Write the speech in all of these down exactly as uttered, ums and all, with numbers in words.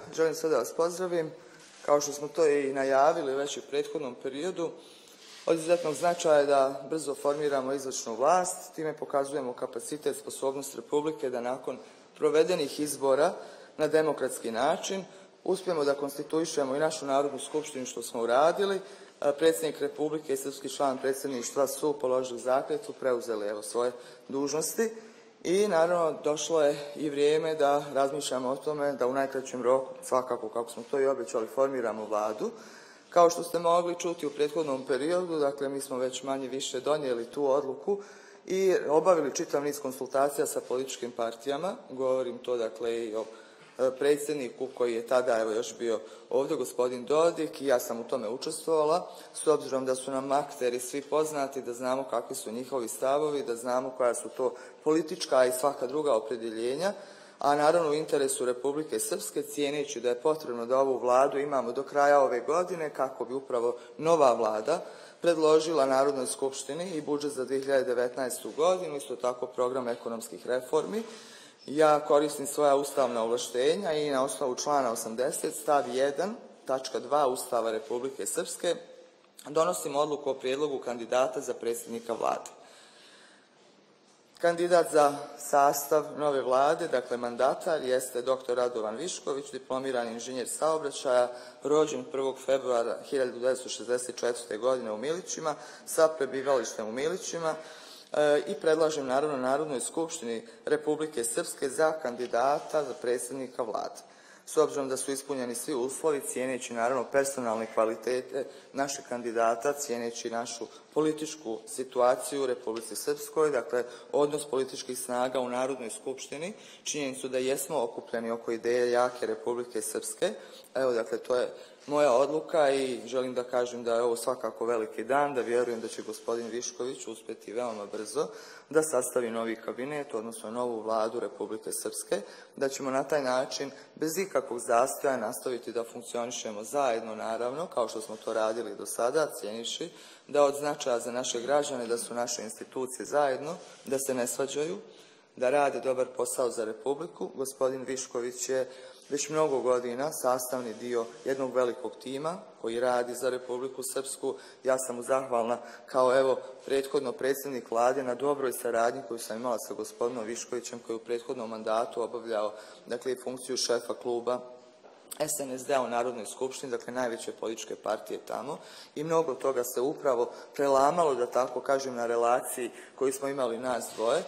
želim sve da vas pozdravim. Kao što smo to i najavili već u prethodnom periodu, od izuzetnog značaja je da brzo formiramo izvršnu vlast, time pokazujemo kapacitet, sposobnost Republike da nakon provedenih izbora na demokratski način uspijemo da konstituišemo i našu Narodnu skupštinu, što smo uradili. Predsjednik Republike i srpski član predsjedništva su položili zakletvu, preuzeli evo svoje dužnosti i naravno došlo je i vrijeme da razmišljamo o tome da u najkraćem roku, svakako kako smo to i obećali, formiramo vladu. Kao što ste mogli čuti u prethodnom periodu, dakle mi smo već manje više donijeli tu odluku i obavili čitav niz konsultacija sa političkim partijama. Govorim to dakle i o predsjedniku koji je tada evo još bio ovdje, gospodin Dodik, i ja sam u tome učestvovala, s obzirom da su nam akteri svi poznati, da znamo kakvi su njihovi stavovi, da znamo koja su to politička i svaka druga opredjeljenja, a naravno u interesu Republike Srpske, cijeneći da je potrebno da ovu vladu imamo do kraja ove godine kako bi upravo nova vlada predložila Narodnoj skupštini i budžet za dve hiljade devetnaestu. godinu, isto tako program ekonomskih reformi. Ja koristim svoja ustavna ovlaštenja i na osnovu člana osamdeset stav jedan tačka dva Ustava Republike Srpske donosim odluku o prijedlogu kandidata za predsjednika vlade. Kandidat za sastav nove vlade, dakle mandatar, jeste doktor Radovan Višković, diplomirani inženjer saobraćaja, rođen prvog februara hiljadu devetsto šezdeset četvrte. godine u Milićima, sa prebivalištem u Milićima, i predlažem naravno Narodnoj skupštini Republike Srpske za kandidata za predsjednika vlade. S obzirom da su ispunjeni svi uslovi, cijeneći naravno personalne kvalitete našeg kandidata, cijeneći našu političku situaciju u Republici Srpskoj, dakle odnos političkih snaga u Narodnoj skupštini, činjenicu da jesmo okupljeni oko ideje jake Republike Srpske. Evo, dakle, to je moja odluka i želim da kažem da je ovo svakako veliki dan, da vjerujem da će gospodin Višković uspjeti veoma brzo da sastavi novi kabinet, odnosno novu vladu Republike Srpske, da ćemo na taj način bez ikakvog zastoja nastaviti da funkcionišemo zajedno, naravno, kao što smo to radili do sada, cijenivši da od značaja za naše građane da su naše institucije zajedno, da se ne svađaju, da rade dobar posao za Republiku. Gospodin Višković je već mnogo godina sastavni dio jednog velikog tima koji radi za Republiku Srpsku. Ja sam mu zahvalna kao evo prethodno predsjednik vlade na dobroj saradnji koju sam imala sa gospodinom Viškovićem, koji je u prethodnom mandatu obavljao dakle i funkciju šefa kluba S N S D-a u Narodnoj skupštini, dakle najveće političke partije tamo, i mnogo toga se upravo prelamalo, da tako kažem, na relaciji koju smo imali nas dvoje.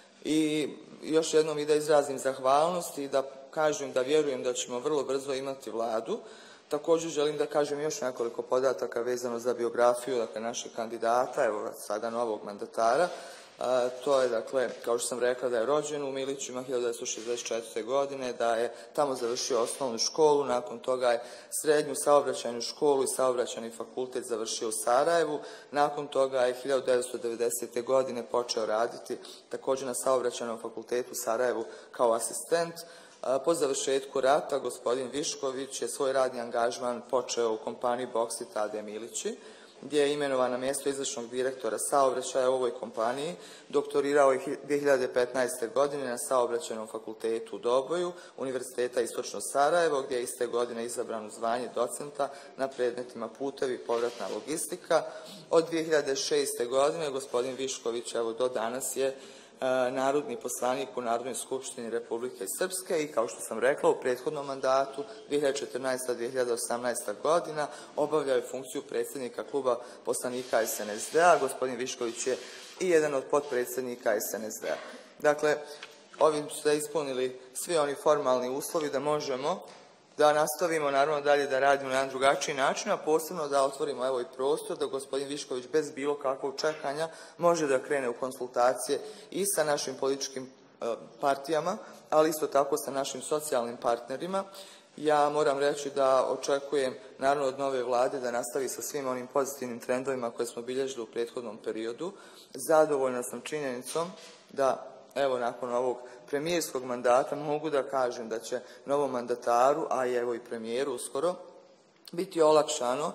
I još jednom i da izrazim zahvalnost i da kažem da vjerujem da ćemo vrlo brzo imati vladu. Također želim da kažem još nekoliko podataka vezano za biografiju dakle, našeg kandidata, evo sada novog mandatara. A, to je, dakle, kao što sam rekla, da je rođen u Milićima hiljadu devetsto šezdeset četvrte. godine, da je tamo završio osnovnu školu, nakon toga je srednju saobraćajnu školu i saobraćajni fakultet završio u Sarajevu, nakon toga je hiljadu devetsto devedesete. godine počeo raditi također na saobraćajnom fakultetu u Sarajevu kao asistent. Po završetku rata gospodin Višković je svoj radni angažman počeo u kompaniji Boksit A D Milići, gdje je imenovan na mjesto izvršnog direktora saobraćaja u ovoj kompaniji. Doktorirao je dve hiljade petnaeste. godine na saobraćajnom fakultetu u Doboju, Univerziteta Istočno Sarajevo, gdje je iste godine izabran u zvanje docenta na predmetima putevi i povratna logistika. Od dve hiljade šeste. godine gospodin Višković evo do danas je narodni poslanik u Narodnoj skupštini Republike Srpske i, kao što sam rekla, u prethodnom mandatu dve hiljade četrnaeste. do dve hiljade osamnaeste. godina obavljao je funkciju predsjednika kluba poslanika S N S D-a. Gospodin Višković je i jedan od potpredsjednika S N S D-a. Dakle, ovim su se ispunili svi oni formalni uslovi da možemo da nastavimo naravno dalje da radimo na jedan drugačiji način, a posebno da otvorimo evo i prostor da gospodin Višković bez bilo kakvog čekanja može da krene u konsultacije i sa našim političkim partijama, ali isto tako sa našim socijalnim partnerima. Ja moram reći da očekujem naravno od nove vlade da nastavi sa svim onim pozitivnim trendovima koje smo bilježili u prethodnom periodu. Zadovoljna sam činjenicom da evo nakon ovog premijerskog mandata mogu da kažem da će novom mandataru, a i evo i premijeru uskoro, biti olakšano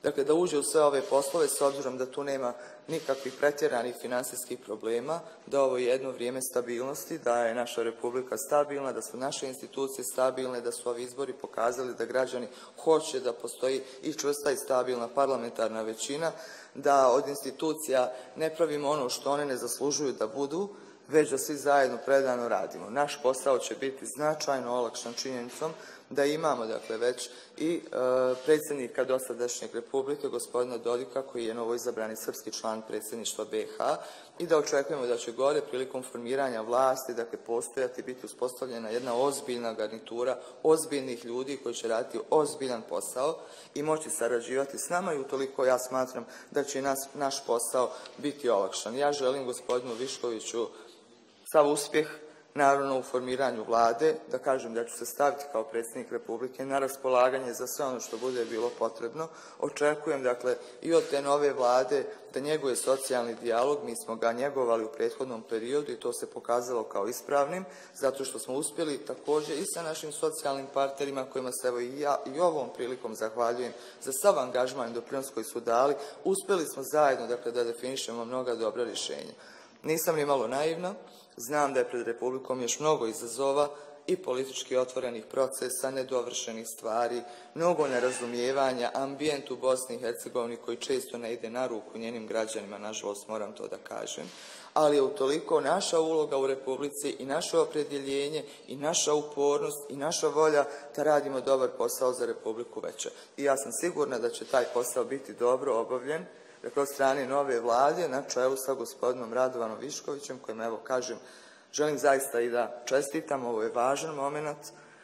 dakle da uđe u sve ove poslove s obzirom da tu nema nikakvih pretjeranih financijskih problema, da ovo je jedno vrijeme stabilnosti, da je naša Republika stabilna, da su naše institucije stabilne, da su ovi izbori pokazali da građani hoće da postoji i čvrsta i stabilna parlamentarna većina, da od institucija ne pravimo ono što one ne zaslužuju da budu, već da svi zajedno predano radimo. Naš posao će biti značajno olakšan činjenicom da imamo dakle već i e, predsjednika dosadašnjeg Republike, gospodina Dodika, koji je novoizabrani srpski član predsjedništva B i H, i da očekujemo da će gore prilikom formiranja vlasti, dakle postojati, biti uspostavljena jedna ozbiljna garnitura ozbiljnih ljudi koji će raditi ozbiljan posao i moći sarađivati s nama, i utoliko ja smatram da će nas, naš posao biti olakšan. Ja želim gospodinu Viškoviću sav uspjeh, naravno u formiranju vlade, da kažem da ću se staviti kao predsjednik Republike na raspolaganje za sve ono što bude bilo potrebno. Očekujem dakle i od te nove vlade da njeguje socijalni dijalog. Mi smo ga njegovali u prethodnom periodu i to se pokazalo kao ispravnim, zato što smo uspjeli također i sa našim socijalnim partnerima, kojima se evo i ja i ovom prilikom zahvaljujem za sav angažman i doprinos koji su dali, uspjeli smo zajedno dakle da definišemo mnoga dobra rješenja. Nisam ni malo naivna, znam da je pred Republikom još mnogo izazova i politički otvorenih procesa, nedovršenih stvari, mnogo nerazumijevanja, ambijent u Bosni i Hercegovini koji često ne ide na ruku njenim građanima, nažalost moram to da kažem, ali je utoliko naša uloga u Republici i naše opredjeljenje i naša upornost i naša volja da radimo dobar posao za Republiku veća. I ja sam sigurna da će taj posao biti dobro obavljen, dakle od strane nove vlade na čelu sa gospodinom Radovanom Viškovićem, kojem evo kažem, želim zaista i da čestitam, ovo je važan moment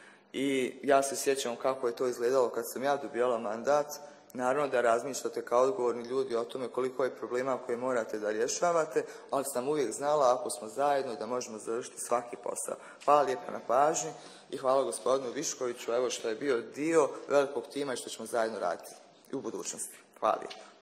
i ja se sjećam kako je to izgledalo kad sam ja dobijala mandat. Naravno da razmišljate kao odgovorni ljudi o tome koliko je problema koje morate da rješavate, ali sam uvijek znala ako smo zajedno da možemo završiti svaki posao. Hvala lijepo na pažnji i hvala gospodinu Viškoviću evo što je bio dio velikog tima i što ćemo zajedno raditi i u budućnosti. Hvala lijepo.